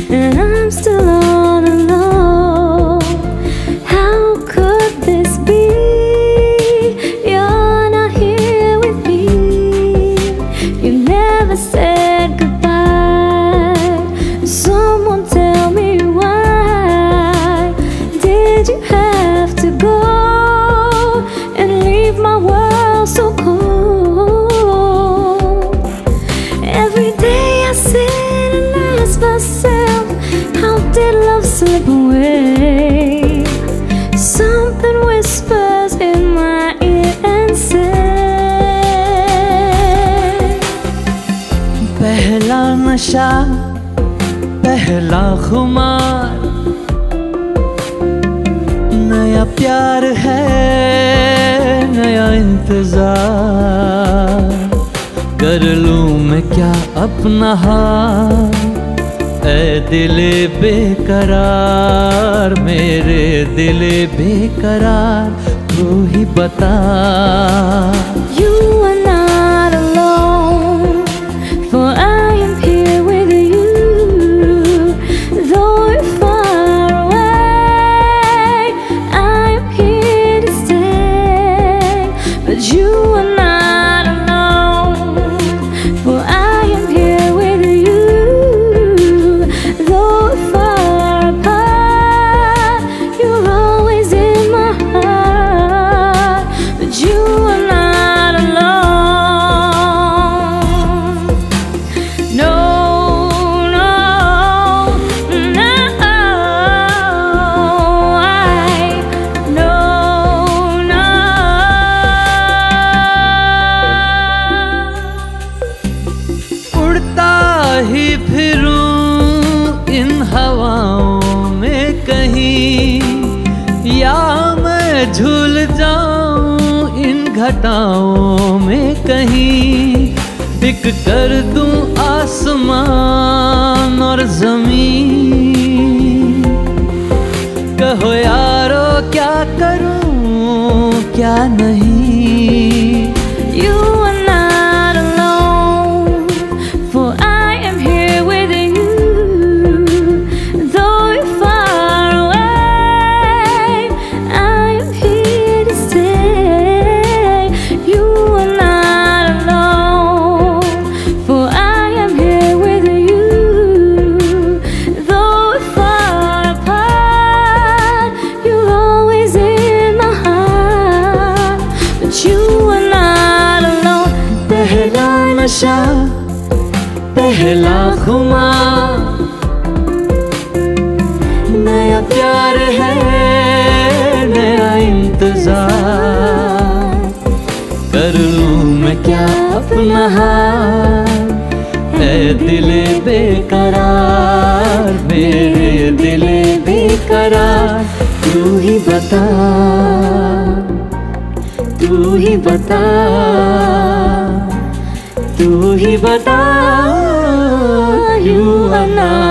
and I'm still all alone. How could this be? You're not here with me. You never said goodbye. Someone tell me why did you have to go and leave my world so cold? Every day I sit and ask myself, how did love slip away? Something whispers in my ear and says, पहला नशा, पहला खुमार, नया प्यार है, नया इंतजार। कर लूं मैं क्या अपना हाल, ऐ दिले बेकरार, मेरे दिले बेकरार, तू ही बता। you are not alone, for I am here with you. Though we're far away, I am here to stay. But you are not alone, for I am here with you. Though we're far apart, you're always in my heart. But you are not alone. No, no, no, no, no. उड़ता ही फिरूं इन हवाओं में कहीं, या मैं झूल जाऊं इन घटाओं में कहीं। एक कर दूं आसमान और जमीन, कहो यारो क्या करूं क्या नहीं। You are not alone, for I am here with you. Though you're far away, I am here to stay. You are not alone, for I am here with you. Though we're far apart, you're always in my heart. But you are not alone. पहला नशा, पहला खुमार, नया प्यार है, नया इंतजार। कर लूं मैं क्या अपना हाल, ऐ दिले बेकरार, मेरे दिले बेकरार, तू ही बता, तू ही बता, तू ही बता। You are not